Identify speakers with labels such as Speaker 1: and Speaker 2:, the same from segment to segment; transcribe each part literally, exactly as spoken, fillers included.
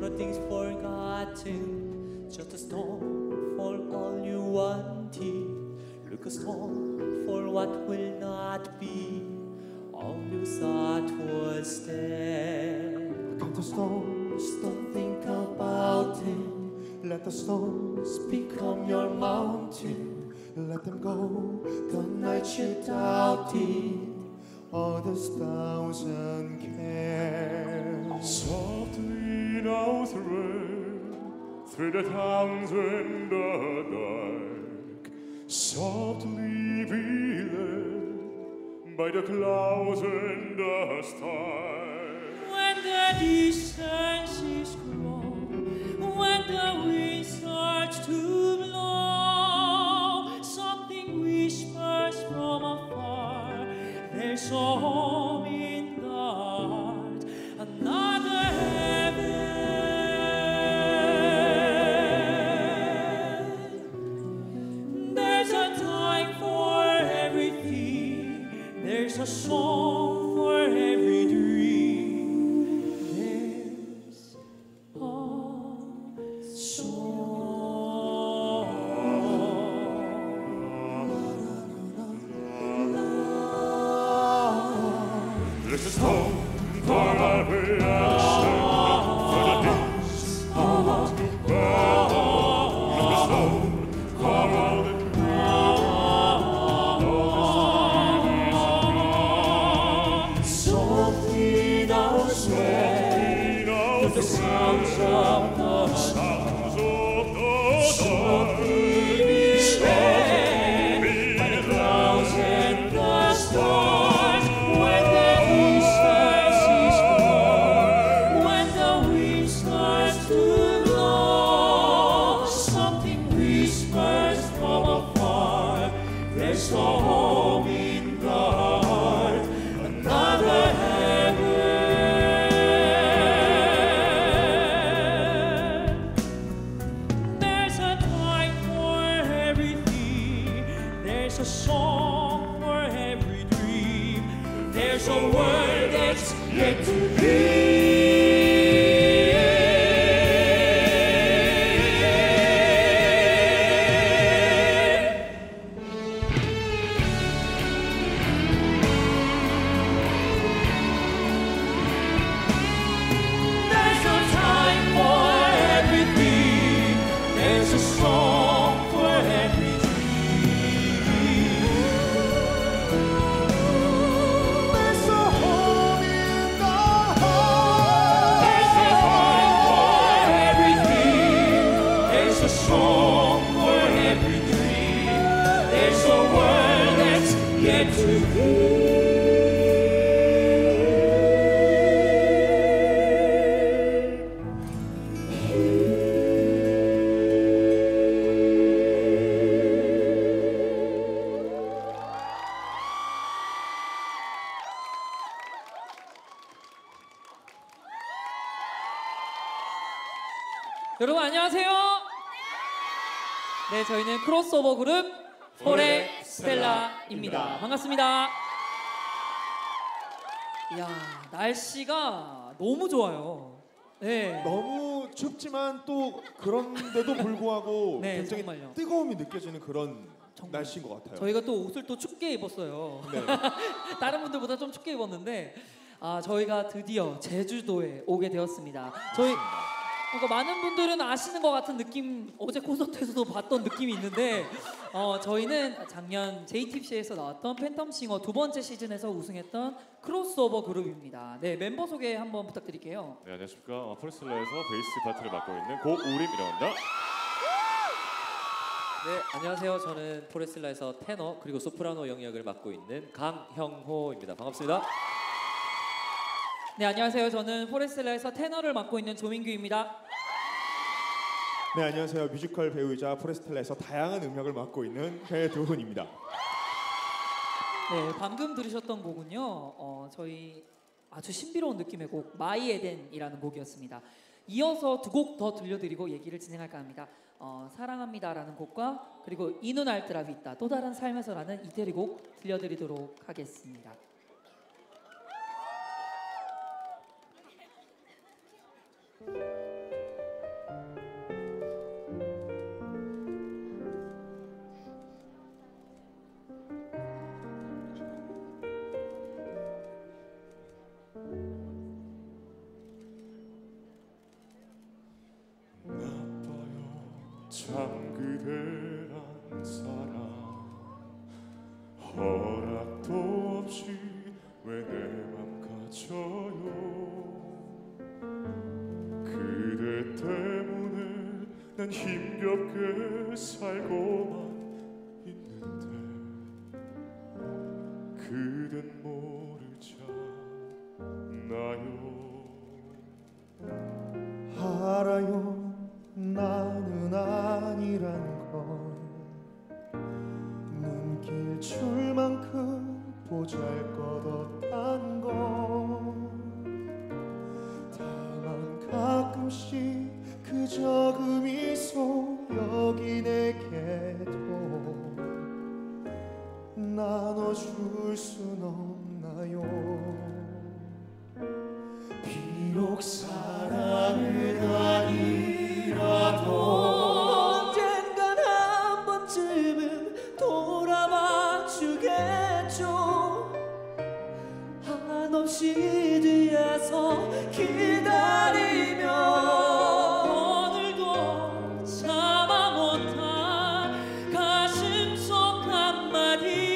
Speaker 1: nothing's forgotten. Just a stone for all you wanted. Look a stone for what will not be. All you thought was dead.
Speaker 2: Count the stones, don't think about it. Let the stones become your mountain. Let them go the night you doubted all those thousand cares.
Speaker 3: Softly now thread through the towns in the dark. Softly be led by the clouds and the stars.
Speaker 1: When the distance is grown, when the wind starts to blow, something whispers from afar. There's a home in the heart, another heaven. There's a time for everything. There's a song for every dream. There's a song.
Speaker 3: There's a stone for every action, for the things who want to better. There's a stone for all the
Speaker 1: Softly now sway with the sounds of the
Speaker 3: sounds of the
Speaker 1: softly be swayed by the clouds and the stars. When the distance is gone, when the wind starts to blow, something whispers from afar. There's a home in the heart, another heaven. There's a time for everything. There's a song for every dream. There's a world that's yet to be. There's a time for everything. There's a song for every dream.
Speaker 2: There's a home in the heart.
Speaker 1: There's a time for everything. There's a song for every dream. There's a world that's yet to be. 여러분 안녕하세요. 네, 저희는 크로스오버 그룹 포레스텔라입니다. 반갑습니다. 이야, 날씨가 너무 좋아요. 네.
Speaker 2: 너무 춥지만 또 그런데도 불구하고
Speaker 1: 네,
Speaker 2: 굉장히
Speaker 1: 정말요.
Speaker 2: 뜨거움이 느껴지는 그런
Speaker 1: 정말.
Speaker 2: 날씨인 것 같아요.
Speaker 1: 저희가 또 옷을 또 춥게 입었어요.
Speaker 2: 네.
Speaker 1: 다른 분들보다 좀 춥게 입었는데 아, 저희가 드디어 제주도에 오게 되었습니다. 저희 그러니까 많은 분들은 아시는 것 같은 느낌, 어제 콘서트에서도 봤던 느낌이 있는데 어, 저희는 작년 제이티피씨에서 나왔던 팬텀싱어 두 번째 시즌에서 우승했던 크로스오버 그룹입니다. 네, 멤버 소개 한번 부탁드릴게요.
Speaker 3: 네, 안녕하십니까. 어, 포레스텔라에서 베이스 파트를 맡고 있는 고우림이라고 합니다.
Speaker 4: 네, 안녕하세요. 저는 포레스텔라에서 테너 그리고 소프라노 영역을 맡고 있는 강형호입니다. 반갑습니다.
Speaker 1: 네, 안녕하세요. 저는 포레스텔라에서 테너를 맡고 있는 조민규입니다.
Speaker 2: 네, 안녕하세요. 뮤지컬 배우이자 포레스텔라에서 다양한 음악을 맡고 있는 배두훈입니다.
Speaker 1: 네, 방금 들으셨던 곡은요. 어, 저희 아주 신비로운 느낌의 곡 마이 에덴이라는 곡이었습니다. 이어서 두 곡 더 들려드리고 얘기를 진행할까 합니다. 어, 사랑합니다라는 곡과 그리고 이눈 알뜰라 비타 또 다른 삶에서라는 이태리 곡 들려드리도록 하겠습니다.
Speaker 3: 참 그대란 사람 허락도 없이 왜 내 맘 가져요. 그대 때문에 난 힘겹게 살고만 있는데 그댄 모르잖아요.
Speaker 2: 알아요 나는 아니란 걸. 눈길 줄만큼 보잘것없단 걸. 다만 가끔씩 그저 그 미소 여기 내게도 나눠줄 순 없나요. 비록 사랑은 아니라도 언젠간 한 번쯤은 돌아봐 주겠죠. 한없이 뒤에서 기다리며
Speaker 1: 오늘도 참아 못한 가슴 속 한마디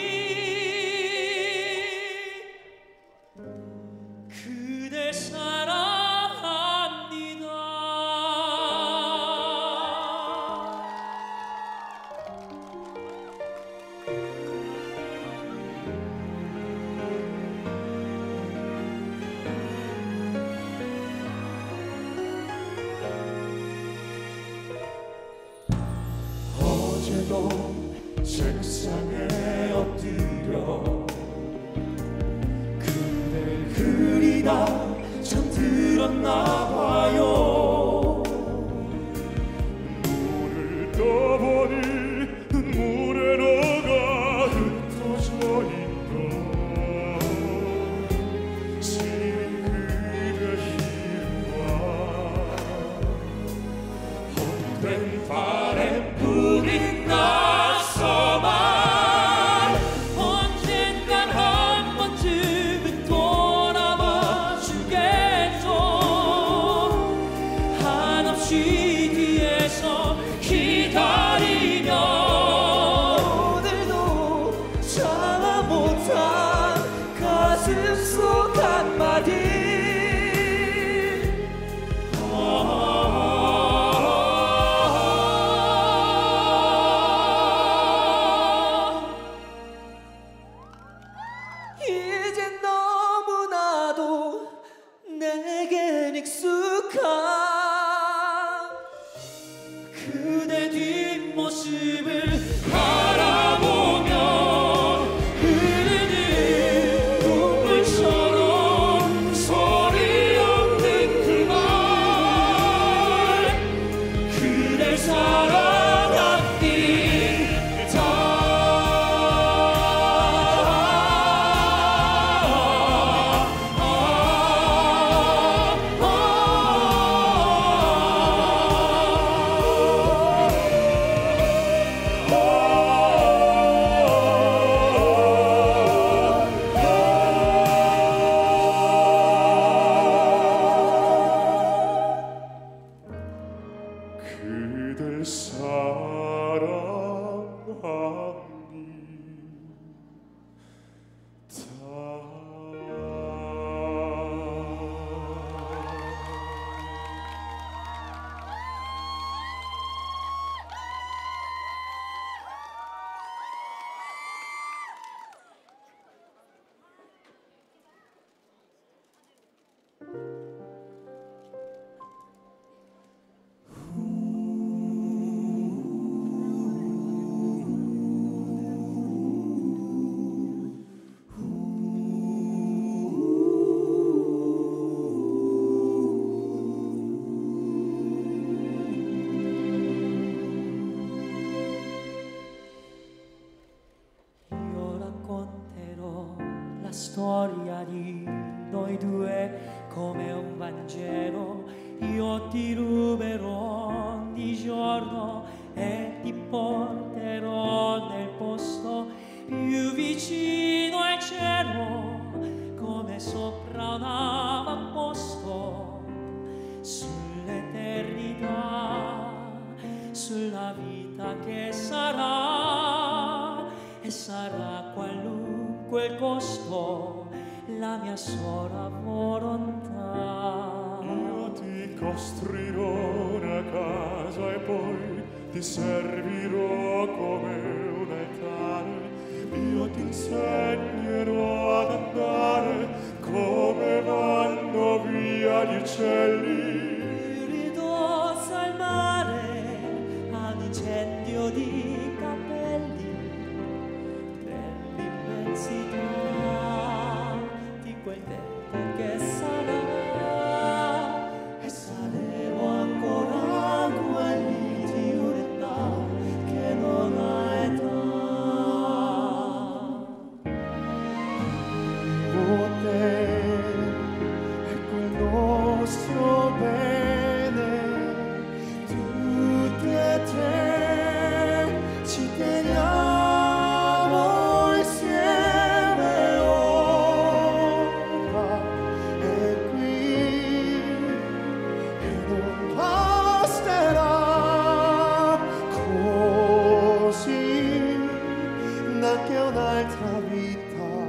Speaker 1: 그댈 사랑합니다.
Speaker 2: 어제도 책상에 엎드려 그댈 그리다 잠들었나 봐요.
Speaker 3: 눈을 떠보니 눈물에 너가 흩어져 있던 시린 그대 힘과 헛된 바램불이 나서만
Speaker 1: 언젠간 한 번쯤은 돌아봐 주겠죠. 한없이 뒤에서 기다리며
Speaker 2: 오늘도 참아 못한 가슴 속 한마디 이젠 너무나도 내겐 익숙한 그대 뒷모습을 바라보며 흐르는 눈물처럼 소리 없는 그 말 그댈
Speaker 3: 그댈
Speaker 2: la storia di noi due come un Vangelo. Io ti ruberò di giorno e ti porterò nel posto più vicino al cielo, come sopra un avamposto sull'eternità, sulla vita
Speaker 1: la mia sola volontà.
Speaker 3: Io ti costruirò una casa e poi ti servirò come un altare. Io ti insegnerò ad andare come vanno via gli uccelli.
Speaker 1: Ridosso al mare, a un incendio di capelli, nell'immensità di quel tempo che sarà, e saremo ancora quelli di un'età che non ha età.
Speaker 2: Oh, te è quel nostro bene, tutti e tre ci teniamo insieme ora e qui, e non basterà così neanche un'altra vita.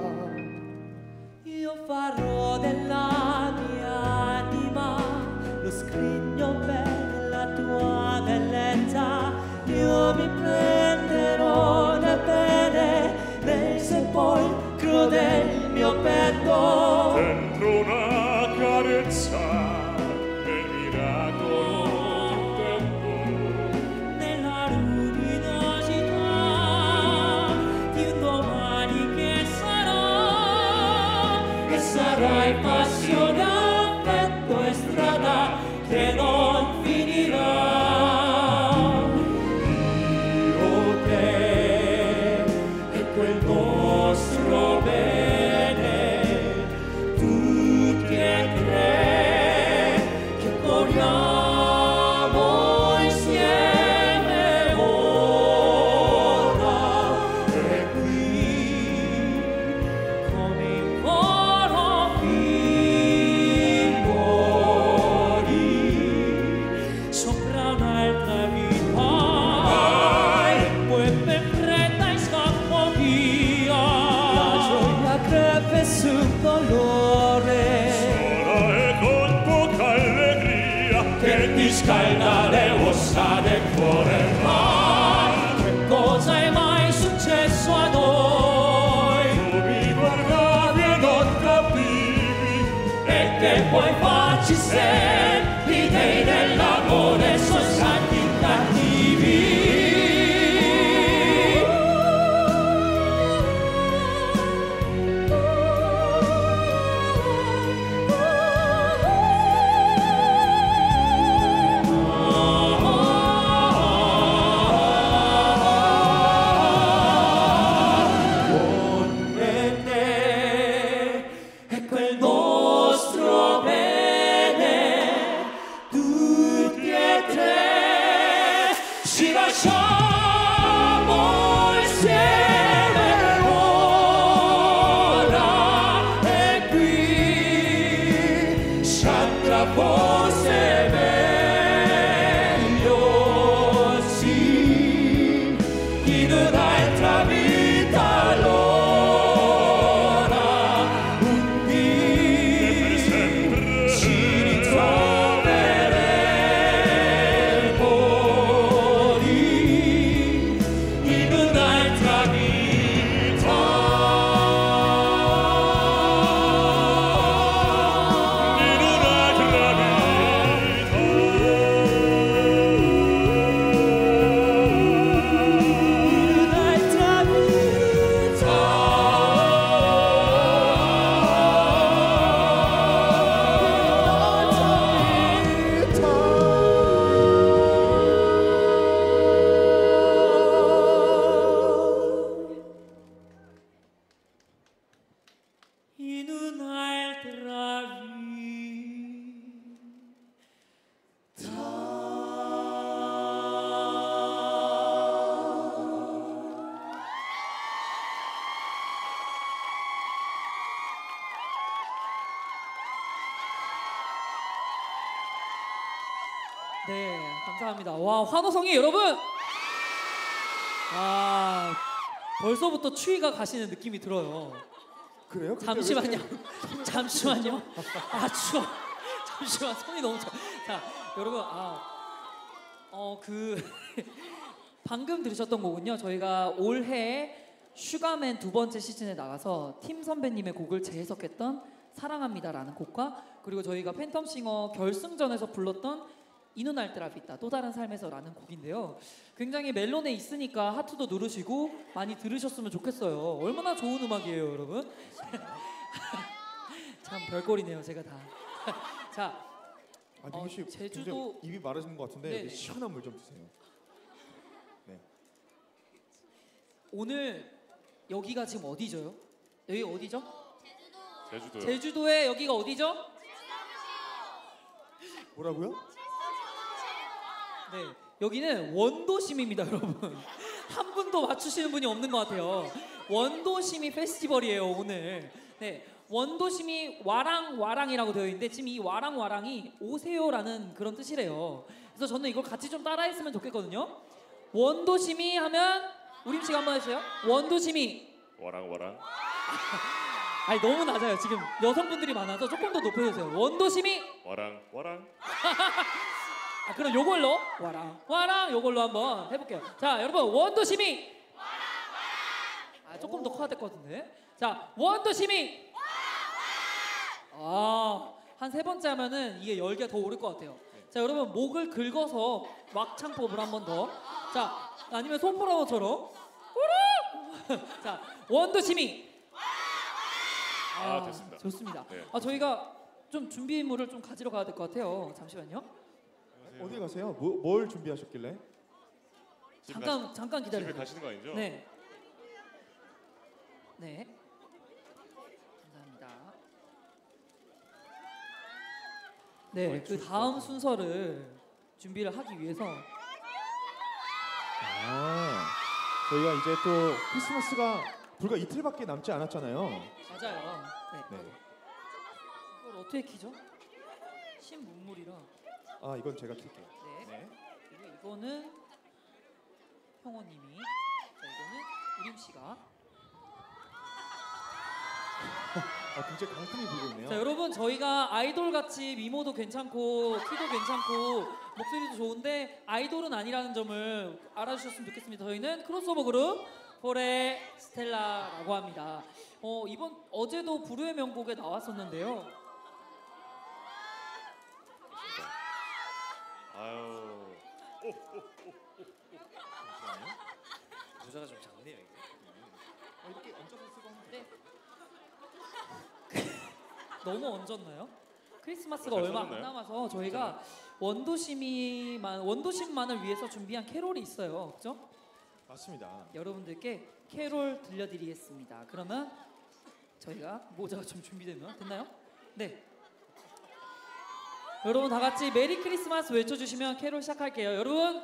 Speaker 1: Io farò della mia anima lo scrigno per la tua bellezza. Io mi prenderò nel bene nel sepolcro del mio petto.
Speaker 3: Dentro una carezza nel miracolo del tempo.
Speaker 1: Nella luminosità di un domani che sarà, e sarai passione, affetto e strada che non finirà. Io, te e quel nostro bene, tutti e tre che corriamo insieme ora e qui, come in coro figliuoli sopra un'altra vita. Poi per fretta e scappo via, la gioia crepe sul dolore
Speaker 3: Ora e con poca allegria
Speaker 1: che ti scalda le ossa del cuore. Ma che cosa è mai successo a noi?
Speaker 3: tu mi guardavi e non capivi.
Speaker 1: E che poi farci se i dei dell'amore sono santi cattivi. Con me te e quel nostro bene, tutti e tre ci lasciamo insieme ora e qui, ci andrà forse meglio sì, in un'altra vita allora, un dì ci ritroveremo lì, in un'altra vita.
Speaker 3: In un'altra
Speaker 1: Un'altra in un'altra vita. 네, 감사합니다. 와, 환호성이 여러분! 아, 벌써부터 추위가 가시는 느낌이 들어요.
Speaker 2: 그래요? 근데
Speaker 1: 잠시만요.
Speaker 2: 왜
Speaker 1: 잠시만요. 아 추워. 잠시만 손이 너무 차. 자 여러분 아어그 방금 들으셨던 곡은요. 저희가 올해 슈가맨 두 번째 시즌에 나가서 팀 선배님의 곡을 재해석했던 사랑합니다라는 곡과 그리고 저희가 팬텀싱어 결승전에서 불렀던 이 눈 알 뜰 있다 또 다른 삶에서라는 곡인데요. 굉장히 멜론에 있으니까 하트도 누르시고 많이 들으셨으면 좋겠어요. 얼마나 좋은 음악이에요, 여러분. 참 별꼴이네요, 제가 다. 자,
Speaker 2: 아,
Speaker 1: 어,
Speaker 2: 민규 씨
Speaker 1: 제주도-
Speaker 2: 굉장히 입이 마르신 것 같은데
Speaker 1: 네네.
Speaker 2: 시원한 물 좀 드세요. 네.
Speaker 1: 오늘 여기가 지금 어디죠? 여기 어디죠?
Speaker 3: 제주도요.
Speaker 1: 제주도의 여기가 어디죠?
Speaker 2: 뭐라고요?
Speaker 1: 네, 여기는 원도심입니다, 여러분. 한 분도 맞추시는 분이 없는 것 같아요. 원도심이 페스티벌이에요, 오늘. 네, 원도심이 와랑 와랑이라고 되어 있는데 지금 이 와랑 와랑이 오세요라는 그런 뜻이래요. 그래서 저는 이걸 같이 좀 따라했으면 좋겠거든요. 원도심이 하면 우림 씨가 한번 해주세요. 원도심이.
Speaker 3: 와랑 와랑.
Speaker 1: 아니 너무 낮아요. 지금 여성분들이 많아서 조금 더 높여주세요. 원도심이.
Speaker 3: 와랑 와랑.
Speaker 1: 아 그럼 요걸로 와랑 와랑 요걸로 한번 해볼게요. 자 여러분 원도심이. 아 조금 더 커야 될 것 같은데. 자 원도심이. 아한 세 번째 하면은 이게 열기가 더 오를 것 같아요. 자 여러분 목을 긁어서 막창법을 한 번 더. 자 아니면 손보라처럼. 자 원도심이.
Speaker 3: 아, 됐습니다.
Speaker 1: 좋습니다.
Speaker 3: 네.
Speaker 1: 아 저희가 좀 준비물을 좀 가지러 가야 될 것 같아요. 잠시만요.
Speaker 2: 어디 가세요? 뭐, 뭘 준비하셨길래?
Speaker 3: 집에
Speaker 1: 잠깐 잠깐
Speaker 3: 가, 집에
Speaker 1: 기다려요.
Speaker 3: 가시는 거 아니죠?
Speaker 1: 네. 네. 감사합니다. 네, 그 다음 순서를 준비를 하기 위해서
Speaker 2: 아, 저희가 이제 또 크리스마스가 불과 이틀밖에 남지 않았잖아요.
Speaker 1: 맞아요. 네.
Speaker 2: 네.
Speaker 1: 이걸 어떻게 키죠? 신문물이라.
Speaker 2: 아, 이건 제가 킬게요.
Speaker 1: 네.
Speaker 2: 네.
Speaker 1: 그리고 이거는 형호님이, 자 이거는 우림 씨가.
Speaker 2: 아, 굉장히 강풍이 불고 있네요.
Speaker 1: 자 여러분 저희가 아이돌 같이 미모도 괜찮고 키도 괜찮고 목소리도 좋은데 아이돌은 아니라는 점을 알아주셨으면 좋겠습니다. 저희는 크로스오버 그룹 포레스텔라라고 합니다. 어, 이번 어제도 불후의 명곡에 나왔었는데요.
Speaker 3: 아유.
Speaker 4: 부자가 좀 작네요. 이게.
Speaker 2: 아, 이렇게 얹어서 쓰고 하면
Speaker 1: 네. 너무 얹었나요? 크리스마스가
Speaker 3: 잘
Speaker 1: 얼마 안
Speaker 3: 써졌나요?
Speaker 1: 남아서 저희가 원도심이만 원도심만을 위해서 준비한 캐롤이 있어요. 그죠?
Speaker 2: 맞습니다.
Speaker 1: 여러분들께 캐롤 들려드리겠습니다. 그러면 저희가 모자가 좀 준비되면 됐나요? 네. 여러분 다 같이 메리 크리스마스 외쳐주시면 캐롤 시작할게요. 여러분.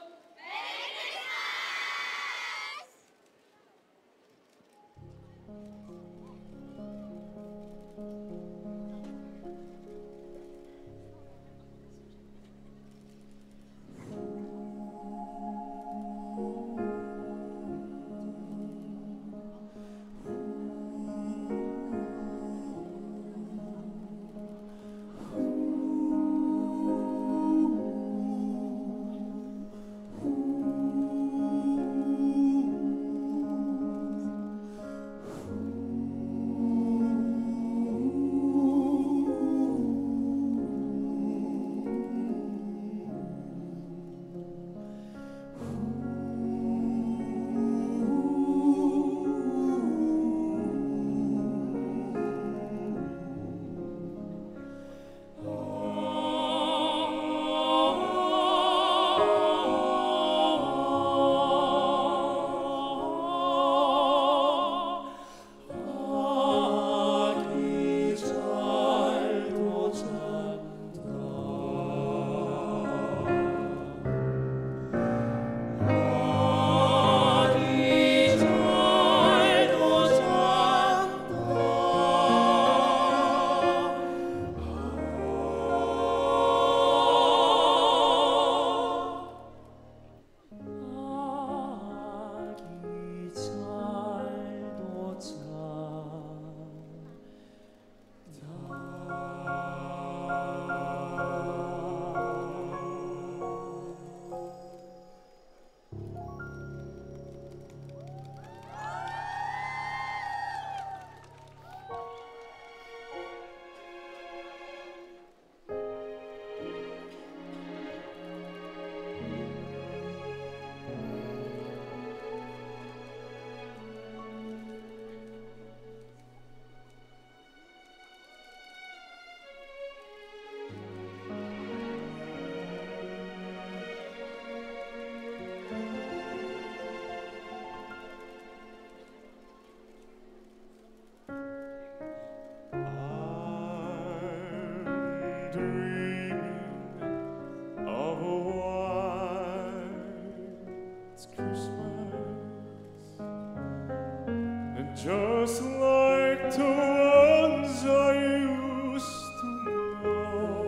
Speaker 3: just like the ones I used to know,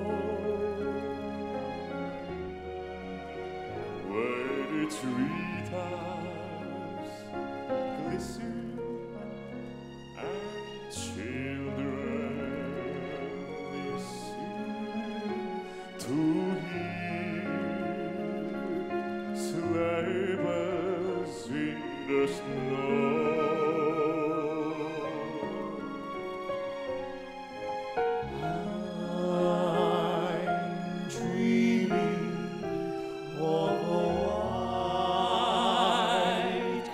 Speaker 3: where the treetops glisten and children listen to hear sleigh bells in the snow.
Speaker 2: I'm dreaming of a white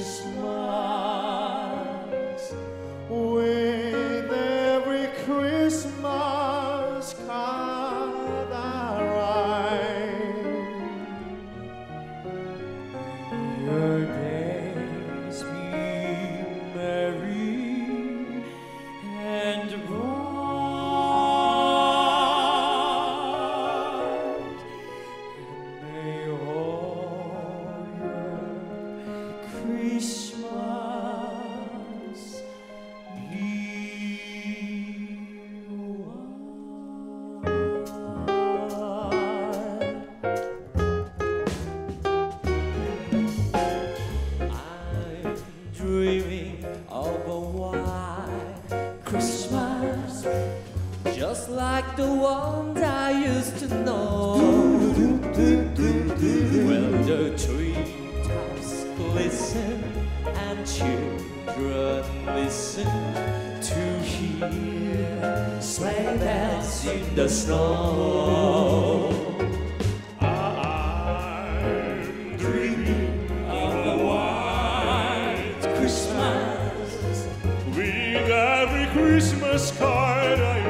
Speaker 2: Christmas, with every Christmas card I write. Your days be merry and bright, and may all your Christmas be I'm dreaming of a white Christmas, just like the ones I used to know. Well, the treetops glisten and children listen to hear sleigh bells in the snow.
Speaker 3: I'm dreaming
Speaker 2: Of a white Christmas,
Speaker 3: with every Christmas card I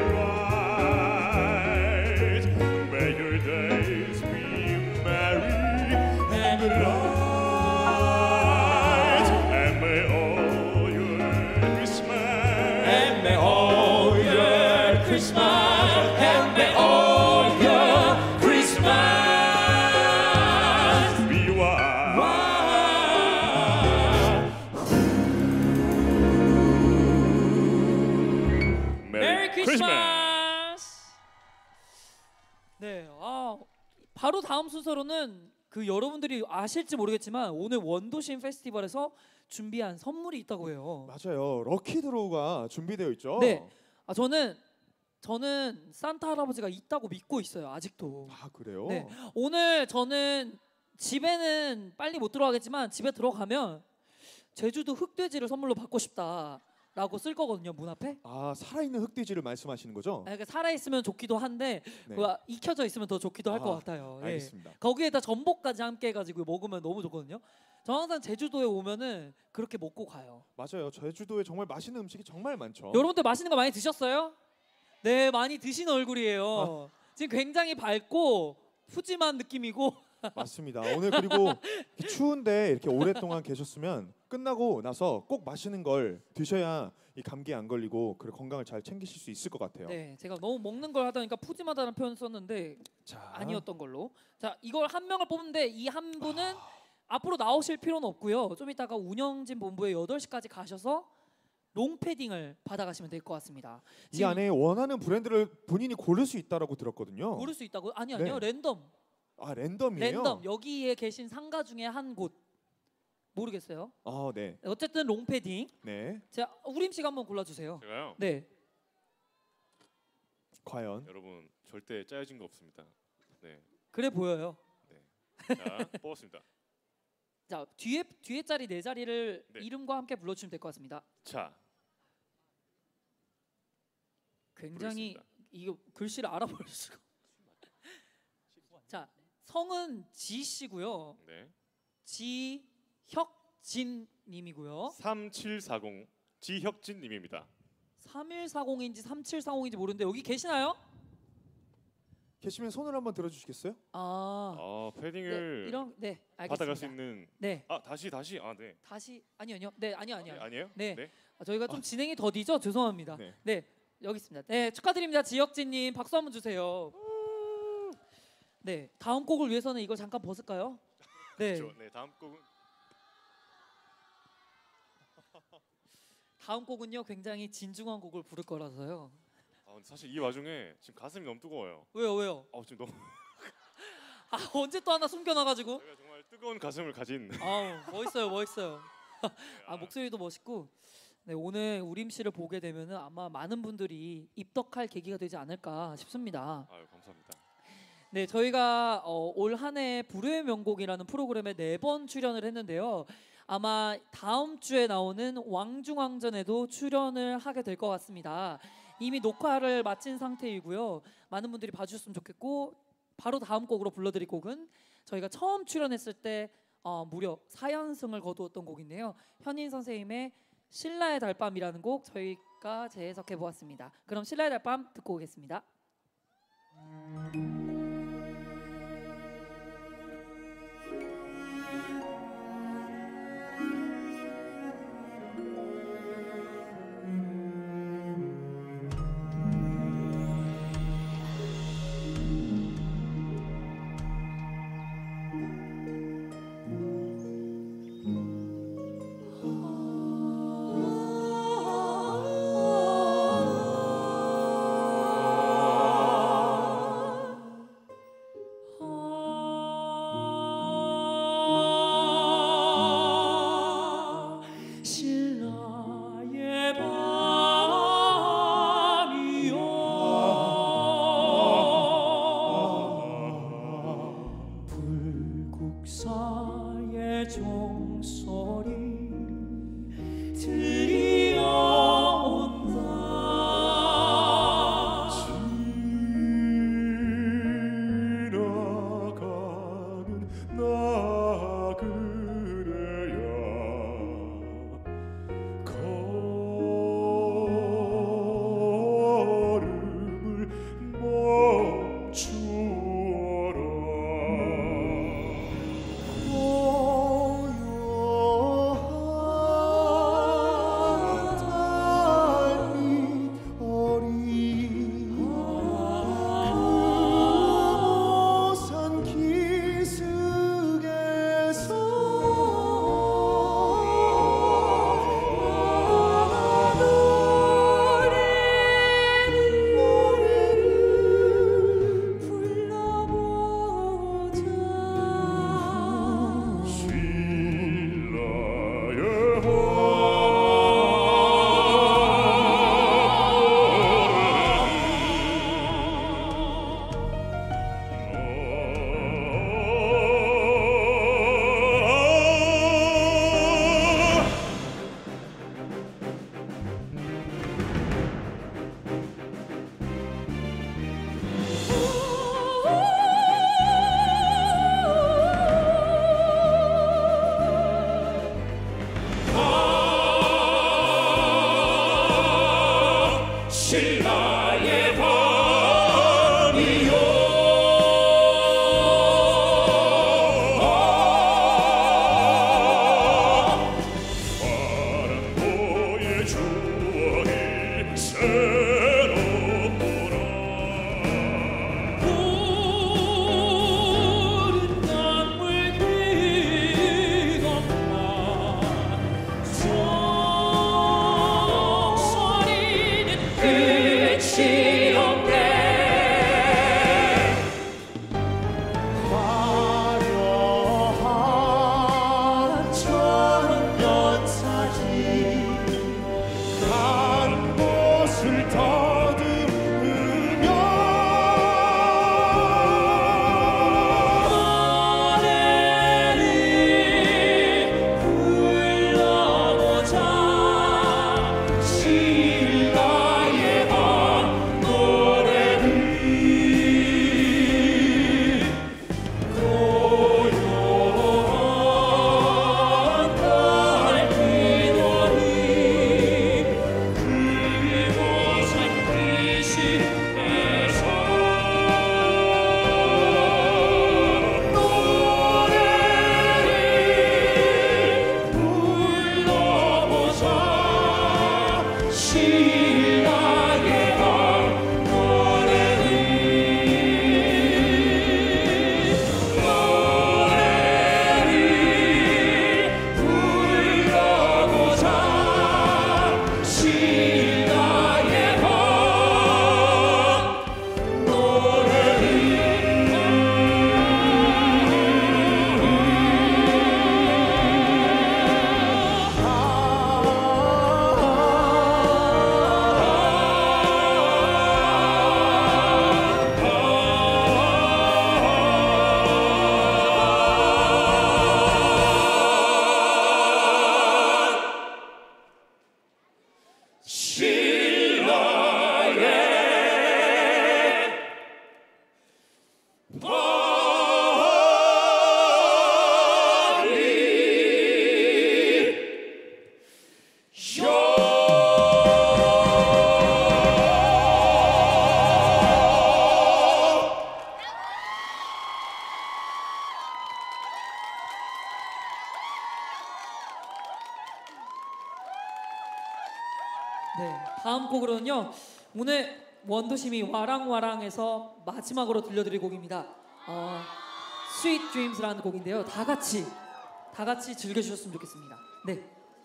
Speaker 3: write. May your days be merry and bright, and may all your Christmas
Speaker 2: and may all your Christmas, and may all your Christmas
Speaker 3: be white.
Speaker 1: 메리 크리스마스. 네, 아 바로 다음 순서로는 그 여러분들이 아실지 모르겠지만 오늘 원도심 페스티벌에서 준비한 선물이 있다고 해요.
Speaker 5: 맞아요. 럭키 드로우가 준비되어 있죠.
Speaker 1: 네, 아 저는 저는 산타 할아버지가 있다고 믿고 있어요. 아직도.
Speaker 5: 아 그래요?
Speaker 1: 네, 오늘 저는 집에는 빨리 못 들어가겠지만 집에 들어가면 제주도 흑돼지를 선물로 받고 싶다라고 쓸 거거든요, 문 앞에.
Speaker 5: 아 살아있는 흑돼지를 말씀하시는 거죠?
Speaker 1: 아, 그러니까 살아 있으면 좋기도 한데
Speaker 5: 네.
Speaker 1: 그 익혀져 있으면 더 좋기도 할 것
Speaker 5: 아,
Speaker 1: 같아요. 예.
Speaker 5: 알겠습니다.
Speaker 1: 거기에다 전복까지 함께 해가지고 먹으면 너무 좋거든요. 저 항상 제주도에 오면은 그렇게 먹고 가요.
Speaker 5: 맞아요. 제주도에 정말 맛있는 음식이 정말 많죠.
Speaker 1: 여러분들 맛있는 거 많이 드셨어요? 네, 많이 드신 얼굴이에요. 지금 굉장히 밝고 푸짐한 느낌이고.
Speaker 5: 맞습니다. 오늘 그리고 이렇게 추운데 이렇게 오랫동안 계셨으면 끝나고 나서 꼭 맛있는 걸 드셔야 이 감기에 안 걸리고 그리고 건강을 잘 챙기실 수 있을 것 같아요.
Speaker 1: 네, 제가 너무 먹는 걸 하다 보니까 푸짐하다는 표현 썼는데
Speaker 5: 자,
Speaker 1: 아니었던 걸로. 자, 이걸 한 명을 뽑는데 이 한 분은 앞으로 나오실 필요는 없고요. 좀 이따가 운영진 본부에 여덟 시까지 가셔서 롱패딩을 받아가시면 될 것 같습니다.
Speaker 5: 이 안에 원하는 브랜드를 본인이 고를 수 있다라고 들었거든요.
Speaker 1: 고를 수 있다고? 아니 아니요.
Speaker 5: 네.
Speaker 1: 랜덤.
Speaker 5: 아 랜덤이에요?
Speaker 1: 랜덤. 여기에 계신 상가 중에 한 곳. 모르겠어요.
Speaker 5: 아 네.
Speaker 1: 어쨌든 롱패딩.
Speaker 5: 네.
Speaker 1: 자, 우림 씨가 한번 골라 주세요.
Speaker 3: 제가요.
Speaker 1: 네.
Speaker 5: 과연
Speaker 3: 여러분 절대 짜여진 거 없습니다. 네.
Speaker 1: 그래 보여요.
Speaker 3: 자, 뽑았습니다.
Speaker 1: 자, 뒤에 뒤에 자리 네 자리를
Speaker 3: 네.
Speaker 1: 이름과 함께 불러 주시면 될 것 같습니다.
Speaker 3: 자,
Speaker 1: 굉장히
Speaker 3: 부르겠습니다.
Speaker 1: 이거 글씨를 알아볼 수가. 자, 성은 지 씨고요.
Speaker 3: 네.
Speaker 1: 지혁진 님이고요.
Speaker 3: 삼칠사공 지혁진 님입니다.
Speaker 1: 삼일사공인지 삼칠사공인지 모르는데 여기 계시나요?
Speaker 5: 계시면 손을 한번 들어주시겠어요?
Speaker 1: 아.
Speaker 3: 아,
Speaker 1: 네,
Speaker 3: 패딩을
Speaker 1: 이런 네, 알겠습니다.
Speaker 3: 받아갈 수 있는
Speaker 1: 네.
Speaker 3: 아, 다시 다시. 아, 네.
Speaker 1: 다시 아니요, 아니요. 네, 아니요, 아니요.
Speaker 3: 네, 아니에요?
Speaker 1: 네.
Speaker 3: 네.
Speaker 1: 아, 저희가 좀 진행이 더디죠? 죄송합니다.
Speaker 5: 네.
Speaker 1: 네. 여기 있습니다. 네, 축하드립니다. 지혁진 님 박수 한번 주세요. 네, 다음 곡을 위해서는 이걸 잠깐 벗을까요? 네.
Speaker 3: 그렇죠. 네, 다음 곡은
Speaker 1: 다음 곡은요 굉장히 진중한 곡을 부를 거라서요.
Speaker 3: 아, 근데 사실 이 와중에 지금 가슴이 너무 뜨거워요.
Speaker 1: 왜요 왜요?
Speaker 3: 아, 지금 너무
Speaker 1: 아 언제 또 하나 숨겨놔가지고.
Speaker 3: 제가 정말 뜨거운 가슴을 가진.
Speaker 1: 아우 멋있어요 멋있어요. 아 목소리도 멋있고. 네, 오늘 우림 씨를 보게 되면은 아마 많은 분들이 입덕할 계기가 되지 않을까 싶습니다.
Speaker 3: 아유, 감사합니다.
Speaker 1: 네, 저희가 어, 올 한해 불후의 명곡이라는 프로그램에 네 번 출연을 했는데요. 아마 다음 주에 나오는 왕중왕전에도 출연을 하게 될 것 같습니다. 이미 녹화를 마친 상태이고요. 많은 분들이 봐주셨으면 좋겠고 바로 다음 곡으로 불러드릴 곡은 저희가 처음 출연했을 때 어, 무려 사 연승을 거두었던 곡인데요. 현인 선생님의 신라의 달밤이라는 곡 저희가 재해석해 보았습니다. 그럼 신라의 달밤 듣고 오겠습니다.
Speaker 2: 고요한
Speaker 1: 네, 다음 곡으로는요. 오늘 원도심이 와랑와랑에서 마지막으로 들려드릴 곡입니다. 어, Sweet Dreams라는 곡인데요. 다 같이 다 같이 즐겨주셨으면 좋겠습니다. 네.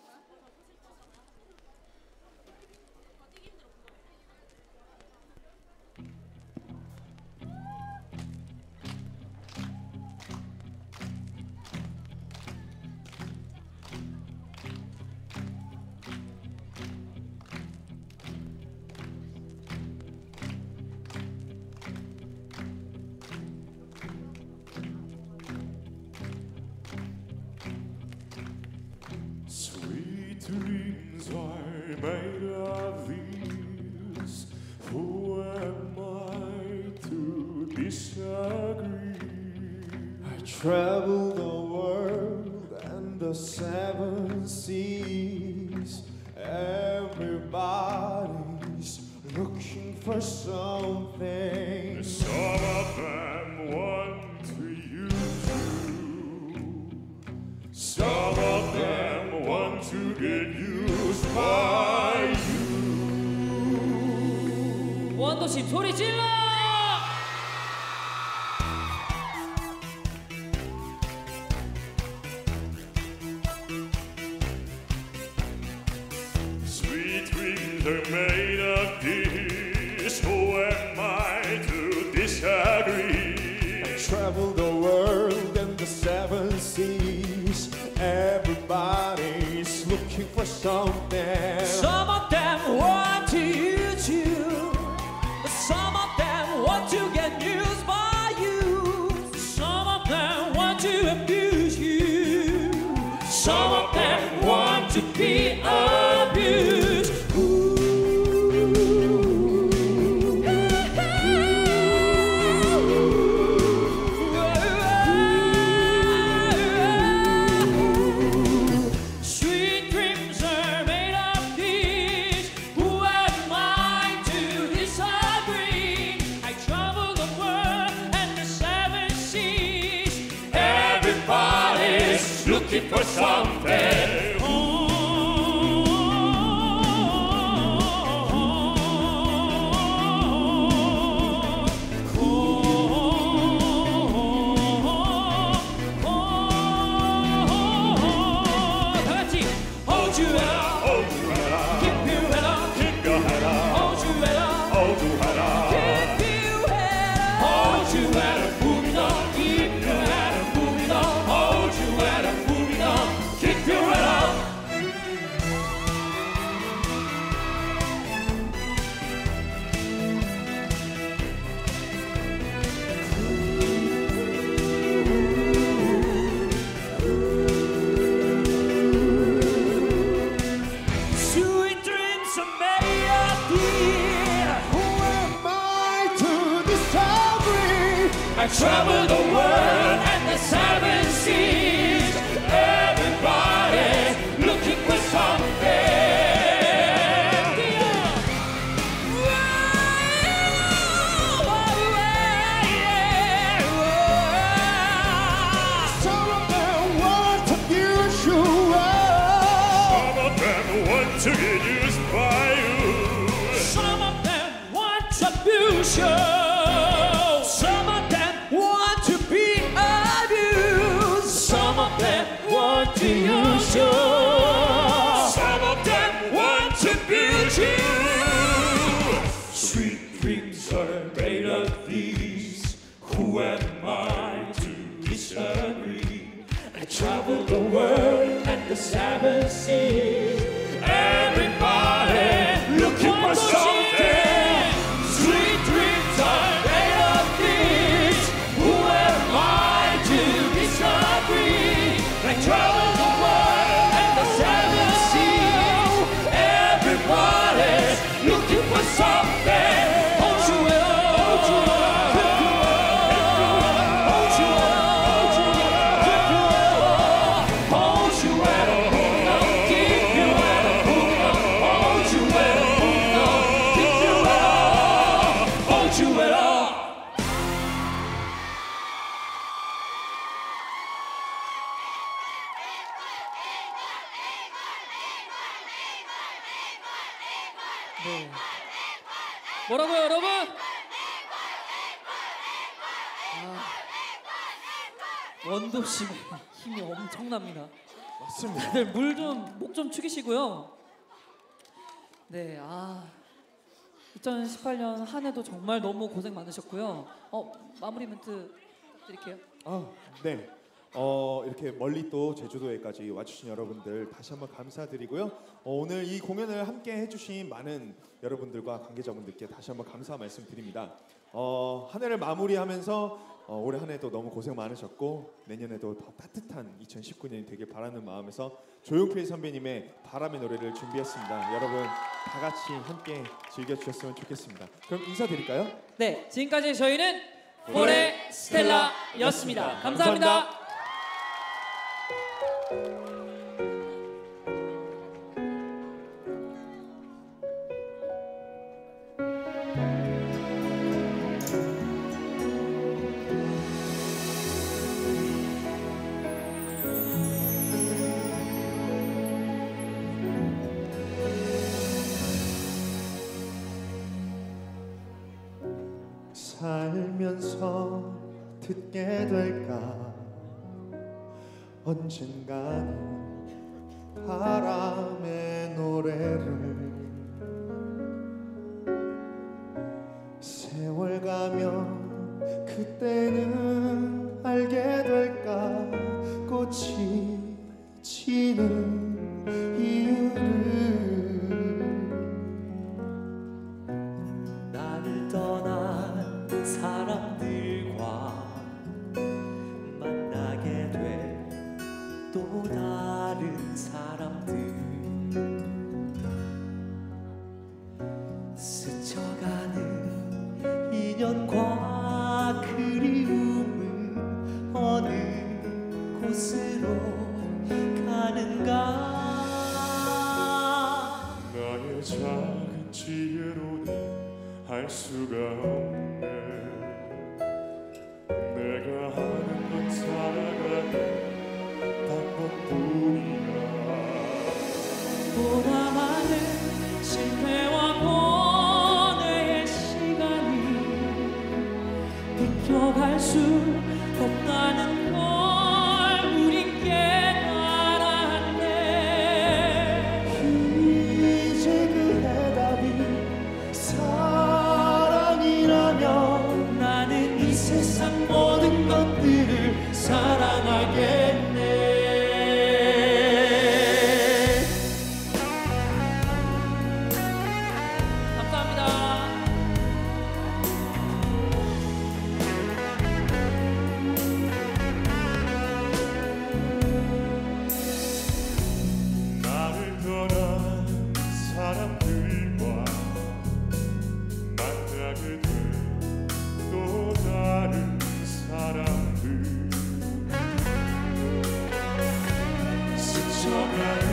Speaker 3: Sweet dreams are made of these. Who am I to disagree?
Speaker 2: I travel the world and the seven seas. Everybody's looking for something.
Speaker 3: Some of them want to use you. Some of them want to get used by you.
Speaker 1: 원도심 소리 질러!
Speaker 3: Sweet dreams are made of this. Who am I to disagree?
Speaker 2: I travel the world and the seven seas. Everybody's looking for something.
Speaker 1: Some of them want to use you. Some of them want to get used by you. Some of them want to abuse you. Some of them want to be abused. Sweet dreams are made of these. Who am I to disagree? I travel the world and the seven seas.
Speaker 3: Everybody's looking for something.
Speaker 1: 다 같이 hold you up,
Speaker 3: Hold you head
Speaker 1: keep you head up,
Speaker 3: keep your head up,
Speaker 1: hold you head up,
Speaker 3: hold you head
Speaker 1: keep you head up, hold you head up, moving on, keep your head up, moving on, hold you head up, moving on, keep your head up. Sweet dreams are made of these.
Speaker 2: Who am I to disagree?
Speaker 1: I travel the world and the seven seas. Everybody looking for something.
Speaker 2: Some of them want to use you.
Speaker 3: Some of them want to get used by you.
Speaker 1: Some of them want to abuse you. Some of them want to be abused. Some of them want to use you.
Speaker 3: Some of them want to abuse you.
Speaker 1: Sweet dreams are made of these. Who am I to disagree? I travel the world and the seven seas. Everybody looking for something. Sweet dreams are made of these. Who am I to disagree? I travel the world and the seven seas. Everybody looking for something. Hold you up, hold you up, 네. 뭐라고요, 여러분? 아, 원도심의 힘이 엄청납니다.
Speaker 5: 맞습니다.
Speaker 1: 다들 물 좀 목 좀 축이시고요. 네, 아 이천십팔 년 한 해도 정말 너무 고생 많으셨고요. 어 마무리 멘트 부탁드릴게요.
Speaker 5: 아, 네. 어, 이렇게 멀리 또 제주도에까지 와주신 여러분들 다시 한번 감사드리고요. 어, 오늘 이 공연을 함께 해주신 많은 여러분들과 관계자분들께 다시 한번 감사 말씀드립니다. 어, 한 해를 마무리하면서 어, 올해 한 해도 너무 고생 많으셨고 내년에도 더 따뜻한 이천십구 년이 되길 바라는 마음에서 조용필 선배님의 바람의 노래를 준비했습니다. 여러분 다 같이 함께 즐겨주셨으면 좋겠습니다. 그럼 인사드릴까요?
Speaker 1: 네, 지금까지 저희는 포레스텔라였습니다. 감사합니다.
Speaker 5: 감사합니다.
Speaker 2: 살면서 듣게 될까 언젠가는 바람의 노래를 세월 가면 그때는 알게 될까 꽃이 지는 이유를
Speaker 4: 나를 떠난 사람들과 만나게 될 또 다른 사람들 스쳐가는 인연과 그리움은 어느 곳으로 가는가
Speaker 3: 나의 작은 지혜로는 할 수가 없네. 내가 하는 건 살아가는 방법뿐이야.
Speaker 1: 보다 많은 실패와 고뇌의 시간이 비켜갈 수 없다는 걸 우린 깨달았네.
Speaker 2: 이제 그 해답이 사랑이라면
Speaker 1: 나는 이 세상 모든 것들을 사랑하겠네. 감사합니다.
Speaker 3: 나를 떠난 사람들과 만나게 된 또 다른 사람들
Speaker 1: 스쳐가는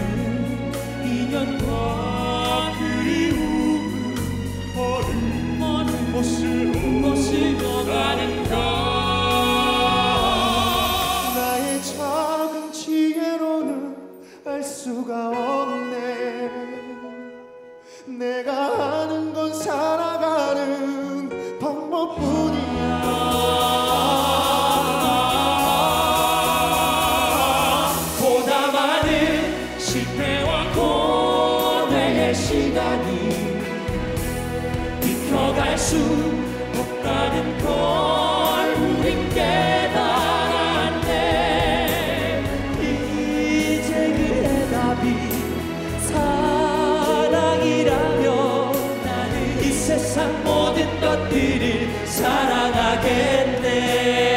Speaker 1: 인연과
Speaker 3: 그리움은 어느 곳으로
Speaker 1: 곳으로 가는가.
Speaker 2: 나의 작은 지혜로는 알 수가 없네. 내가 아는 건 살아가는 방법뿐이야.
Speaker 1: 보다 많은 실패와 고뇌의 시간이 비켜갈 수 없다는 걸 우린 깨달았네. 이제 그 해답이 사랑이라면 나는 이 세상 모든 것들을 사랑하겠네.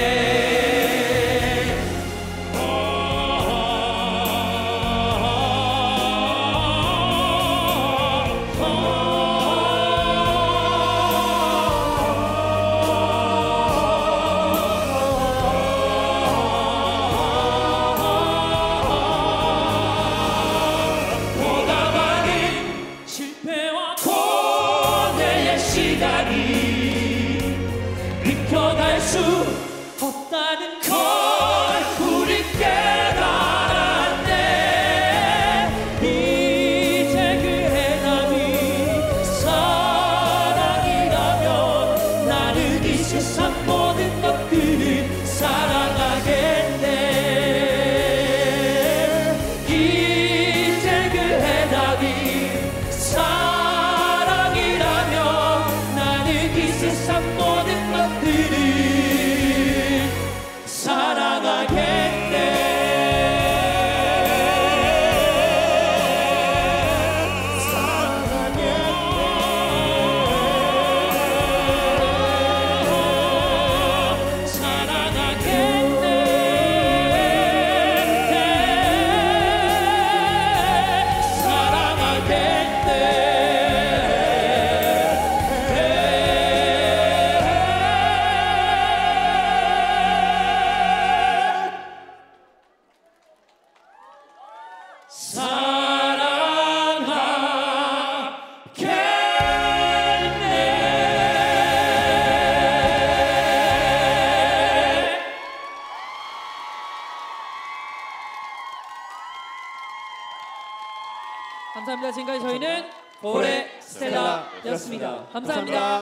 Speaker 1: 보다 많은 실패와 고뇌의 시간이 비켜갈 수 없다는 걸 우리 깨달았네. 이제 그 해답이 지금까지 저희는 포레스텔라였습니다. 감사합니다.